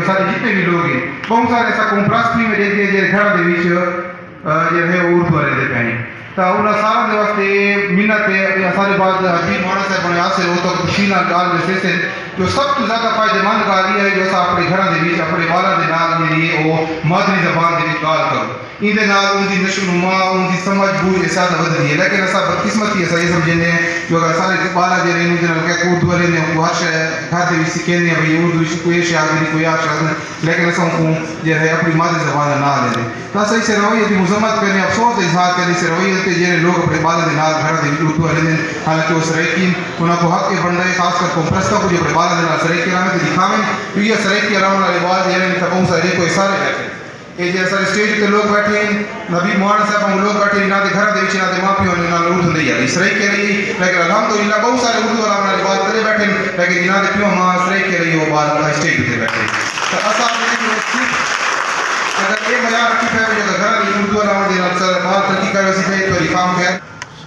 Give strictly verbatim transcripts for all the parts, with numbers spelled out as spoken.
सारे जितने भी लोग हैं बहुत सारे ऐसा कंप्रास्ट्री में देखते हैं जो घर के बीच जो है उर्दू वाले दे पे तो उन सारा दे वास्ते मिन्नत है सारे बाद हबीब मोहम्मद साहब ने हासिल हो तो तफसील गाल में से जो सब तो ज़्यादा फायदेमंद गाल ये है जो अस अपने घर के बीच अपने वाला के नाल जी वो मादरी जबान के गाल करो इंदे नाल उनकी नशोनुमा उनकी समझ बूझ ज़्यादा बढ़ती है लेकिन असा बदकिस्मती असा ये समझने हैं जो अगर सारे बाला जो रहे उनके उर्दू वाले ने उनको हर घर के बीच सीखेंगे भाई उर्दू कोई शायद कोई आशा लेकिन असा उनको जो है अपनी मादरी जबान ना लेते तो असा इस रवैये की मजम्मत करने अफसोस इजहार करने इस रवैये के जो लोग अपने बाला के नाल घर के उर्दू वाले ने हालांकि उस सरेकिन उनको हक के बन रहे खासकर कंप्रेस्टा को जो अपने बाला के नाल सरेकी राम के दिखावे तो ये सरेकी राम वाले बाद ये बहुत सारे कोई सारे बैठे ये जैसा स्टेज के लोग बैठे हैं नबी मोहम्मद साहब हम लोग बैठे ना दे घर दे ना दे माफी होने ना उर्दू नहीं है इसराई के रही लेकिन अल्हम्दुलिल्लाह बहुत सारे उर्दू वाला हमारे बात करे बैठे लेकिन ना दे क्यों हम इसराई के रही वो बात स्टेज पे बैठे तो असा अगर ये मयार की है जो घर की उर्दू वाला हमारे अक्सर बात की कर वैसे है तो रिकाम है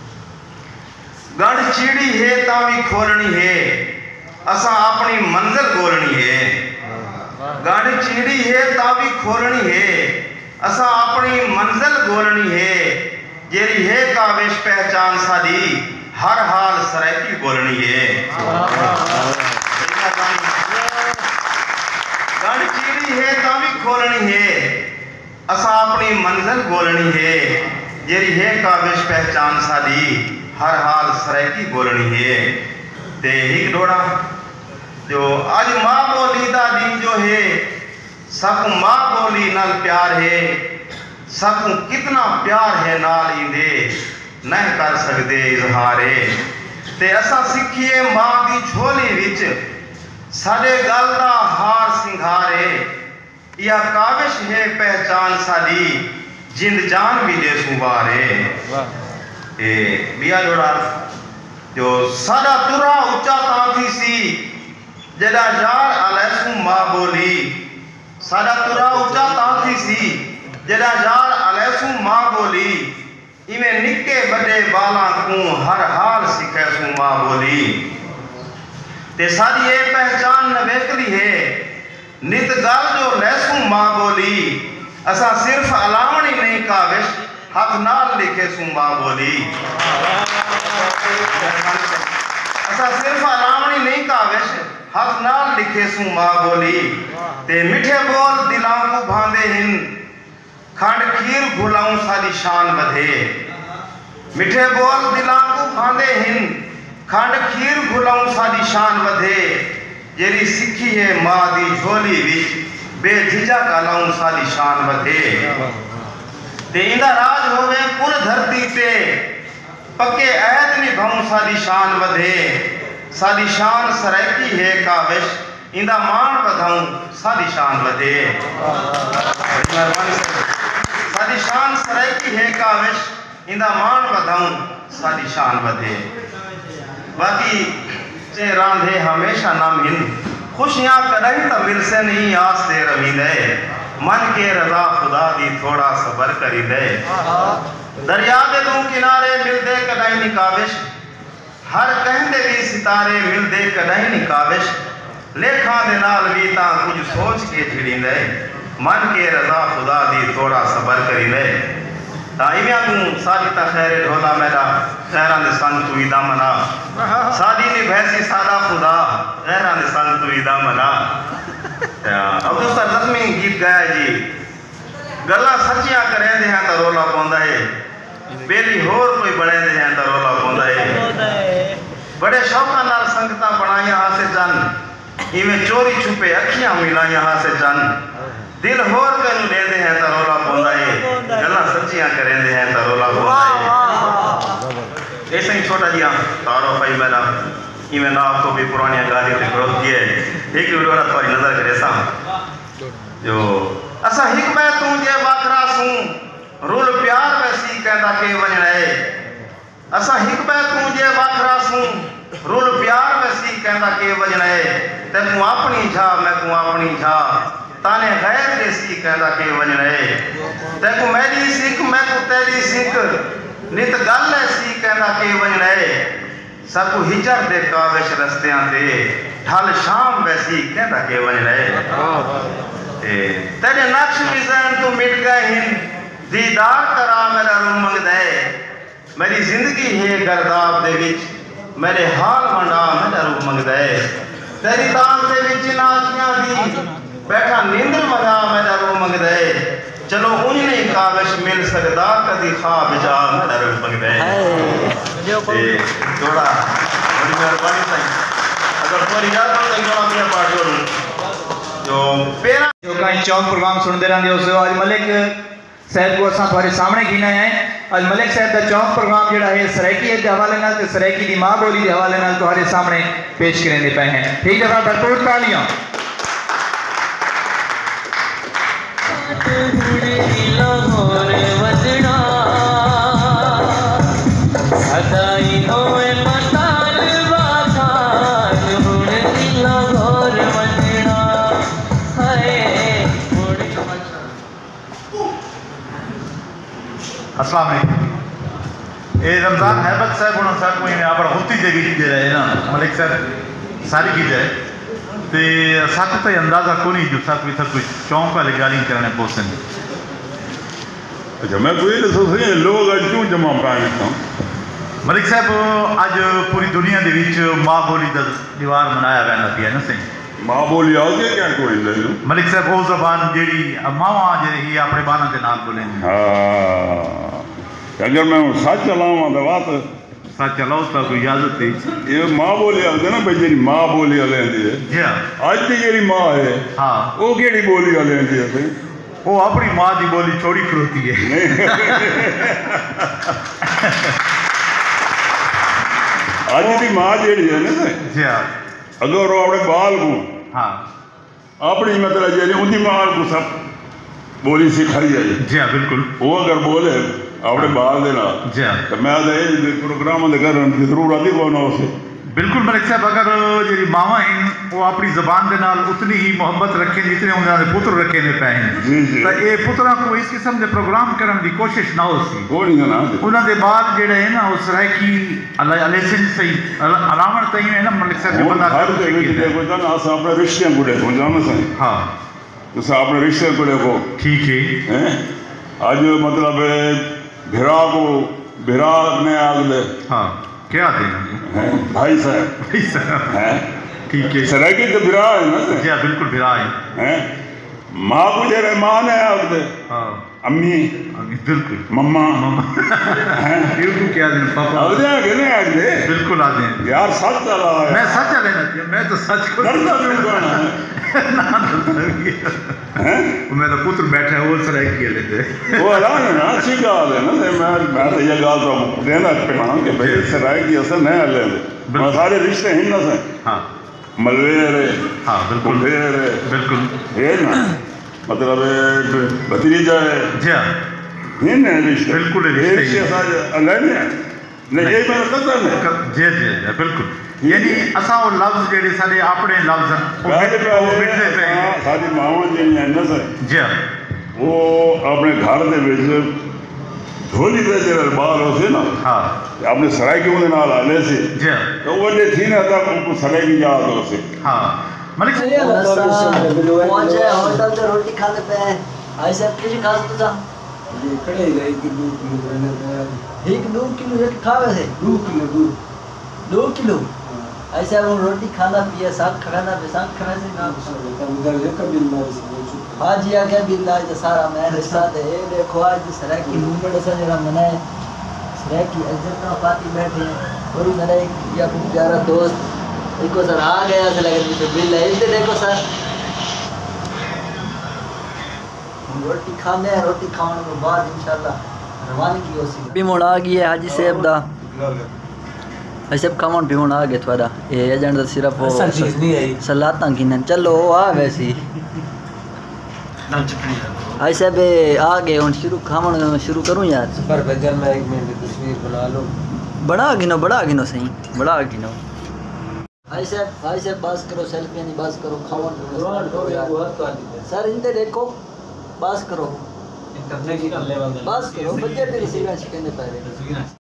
गढ़ चीड़ी है तावी खोलनी है असा अपनी मंजिल गोलनी है गढ़ चीड़ी है तावी खोलनी है असा अपनी मंजिल गोलनी है जेरी है काविश पहचान सादी हर हाल सरायकी बोलनी है गढ़ चीड़ी है तावी खोलनी है असा अपनी मंजिल गोलनी है जेरी है काविश पहचान सादी हर हाल सरायकी बोलनी है ते एक डोड़ा जो आज माँ बोली दा दिन जो है सब माँ बोली नाल प्यार है सब कितना प्यार है नाल इंदे नहीं कर सकते इजहारे ते असा सीखिए माँ की झोली विच साडे गल दा हार सिंघारे या काविश है पहचान साडी जिंद जान भी दे सुबारे ए बिया जोड़ा जो साडा तुरा ऊंचा तांथी सी जदा यार अलैसु माँ बोली साडा तुरा ऊंचा तांथी सी जदा यार अलैसु माँ बोली इवें निके बड़े बाला को हर हाल सिखे सु माँ बोली ते साडी ये पहचान नवेकली है नित गल जो लैसु माँ बोली असा सिर्फ अलावणी नहीं काविश हाथ नाल लिखे सु माँ बोली असा सिर्फ अलावणी नहीं काविश हाथ नाल लिखे सु माँ बोली ते मिठे बोल दिलां को भांदे हिन खंड खीर घुलाऊं साडी शान बधे मिठे बोल दिलां को भांदे हिन खंड खीर घुलाऊं साडी शान बधे जेरी सिखी है माँ दी झोली विच बेझिझक अलाऊं साडी शान बधे ते इंदा राज होवे पुर धरती ते पक्के ऐद निभाऊं साडी शान बधे साडी शान सरायकी है काविश इंदा मान बधाऊं साडी शान बधे साडी शान सरायकी है काविश इंदा मान बधाऊं साडी शान बधे बाकी चे रांधे हमेशा नाम हिन खुशियां कदई तो मिल से नहीं आस ते रमी दे मन के रजा खुदा दी थोड़ा सबर करी दे दरिया दे दू किनारे मिलदे कदई नी काविश हर कहंदे भी सितारे मिलदे कदई नी काविश लेखा दे नाल भी ता कुछ सोच के झिड़ींदे मन के रजा खुदा दी थोड़ा सबर करी दे ताइमिया तू सादी ता खैर ढोला मेरा खैरां दे संग तू इदा मना सादी नी भैसी सादा खुदा खैरां दे संग तू इदा मना अब दोस्त रस्मी गीत गाया जी गल्ला सच्चियां करेंदे हैं तो रोला पौंदा है बेली होर कोई बनेंदे हैं तो रोला पौंदा है बड़े शौका नाल संगतां बनाइया हासे जन इवें चोरी छुपे अखियां मिलाइया हासे जन दिल होर कनु देंदे हैं तो रोला पौंदा है गल्ला सच्चियां करेंदे हैं तो रोला पौंदा है ऐसे ही छोटा जिया तारो भाई मेरा इवें ना आपको भी पुरानी गाली ते विरोध किए एक वीडियो थोड़ी नजर करे सा जो असा हिकमे तू जे वाखरा सू रुल प्यार वैसी कहंदा के वणणे असा हिकमे तू जे वाखरा सू रुल प्यार वैसी कहंदा के वणणे ते तू अपनी झा मैं तू अपनी झा ताने गैर देसी कहंदा के वणणे ते तू मेरी सिख मैं तू तेरी सिख नित गल ऐसी कहंदा के वणणे सकू हिजर दे काविश रस्तियां ते ढल शाम वैसी कहंदा के वण रहे ते तेरे नक्श भी ज़हन तो मिट गए हिन दीदार करा मेरा रूह मंगदा है मेरी जिंदगी है गर्दाब दे विच मेरे हाल मंडा मेरा रूह मंगदा है तेरी ताक दे विच नाचियां दी बैठा नींदर मजा मेरा रूह मंगदा है चलो उन्हीं नहीं काविश मिल सकदा कदी ख्वाब जा मेरा रूह मंगदा है ते थोड़ा बड़ी मेहरबानी साईं अगर पूरी याद हो तो थोड़ा मियां पाठ करूं जो पेरा जो कहीं चौक प्रोग्राम सुनते रहंदे हो आज मलिक साहब को असां तुम्हारे सामने गिना है आज मलिक साहब का चौक प्रोग्राम जिहड़ा है सराइकी के हवाले नाल ते सराइकी दी मां बोली के हवाले नाल तुम्हारे सामने पेश करेंदे पे हैं ठीक दफा भरपूर तालियां अस्सलाम वालेकुम ये रमज़ान हैबत साहब होना साहब कोई आप होती जगह दे रहे ना मलिक साहब सारी की जाए तो साथ तो अंदाज़ा को नहीं जो साथ भी था कोई चौंक वाले गाली करने पहुँचने अच्छा मैं कोई दसो सही लोग अज क्यों जमा पाए तो मलिक साहब अज पूरी दुनिया के विच माँ बोली का दीवार मनाया वैंदा पिया ना सही माँ बोली आगे क्या कोई नहीं मलिक साहब वो जबान जी मावा जी अपने बालों के नाम बोलें हाँ अगर मैं सच चलावा तो बात सच चलाओ तो कोई इजाजत थी ये माँ बोली आते ना भाई जी माँ बोली वाले है जी हाँ अज की जी माँ है हाँ वो केड़ी बोली वाले है वो अपनी माँ की बोली छोड़ी खड़ोती है अज की माँ जी है ना जी हाँ अगर वो अपने बाल को हाँ अपनी मतलब जी उनकी माँ को सब बोली सिखाई है जी हाँ बिल्कुल वो अगर बोले अपने बाल देना जी हाँ तो मैं प्रोग्राम जरूर आती को ना उसे बिल्कुल मलिक साहब अगर जी मावा हैं वो अपनी जबान के नाल उतनी ही मोहब्बत रखें जितने उन्होंने पुत्र रखे ने पे हैं तो ये पुत्रा को इस किस्म के प्रोग्राम करने की कोशिश ना हो सी उन्होंने बाद जेड़े है ना उस सराइकी अलेसन सही अलावण तई है ना मलिक साहब जो बंदा अपने रिश्ते को देखो जानो सही हाँ तो अपने रिश्ते को देखो ठीक है आज मतलब भिरा को भिरा ने आग दे हाँ क्या देना भाई साहब भाई साहब ठीक है सराइकी तो भिरा है ना जी बिल्कुल भिरा है माँ को जरा माँ ने आग दे हाँ अम्मी बिल्कुल मम्मा बिल्कुल क्या दिन पापा आग दे आगे नहीं आग दे बिल्कुल आ जाए यार सच चला है मैं सच चले ना मैं तो सच को डरता क्यों गाना ना है मेरा पुत्र बैठा है वो सराइकी लेते वो आराम है ना अच्छी गाल है ना मैं मैं तो ये गाल तो देना पेना कि भाई सराइकी असर नहीं ले ले सारे रिश्ते हैं ना से हाँ मलवेरे हाँ बिल्कुल बिल्कुल है ना मतलब भतीजा है जी हाँ इन रिश्ते बिल्कुल रिश्ते अलग है नहीं ये मेरा कसम है जी जी जी बिल्कुल यानी असा वो लफ्ज जेडे साडे अपने लफ्ज पहले पहले साडी मावां जेड़ियां न सर जी वो अपने घर दे विच झोली दे जेड़ा बाल होसे ना हाँ अपने सराय के उनके नाल आले से जी तो वो जे थी ना तब उनको सराय की याद होसे हाँ मलिक पहुंचे होटल से रोटी खाते पे ऐसे कुछ खास तो था ये खड़े गए कि दो किलो एक दो किलो एक खावे से दो किलो दो दो किलो ऐसे वो रोटी खाना पिया साग खाना पे साग खाना से ना उधर ले कभी ना आज या क्या बिल्ला जो सारा मेरे साथ है देखो आज सराय की मुंबई से जरा मनाए सराय की इज्जत का पार्टी बैठे हैं और मेरा एक या प्यारा दोस्त एक को सर आ गया से लगे मुझे बिल है इधर देखो सर रोटी खाने हैं रोटी खाने के बाद इंशाल्लाह रवानगी हो सी भी मोड़ आ गई है हाजी साहब दा ऐसे खावन पीवन आ गए थोड़ा ये एजेंट दा सिर्फ वो चीज नहीं आई सलाता गिनन चलो आ वैसी ऐसे बे आ गए हुन शुरू खावन शुरू करूं यार पर बजर में एक मिनट तस्वीर बना लो बड़ा गिनो बड़ा गिनो सही बड़ा गिनो ऐसे ऐसे बस करो सेल्फी नहीं बस करो खावन सर इनते देखो बस करो बस करो बजर तेरी सिगा शिकने पा रहे